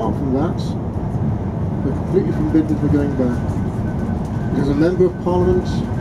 apart from that, they're completely forbidden for going back. Because a Member of Parliament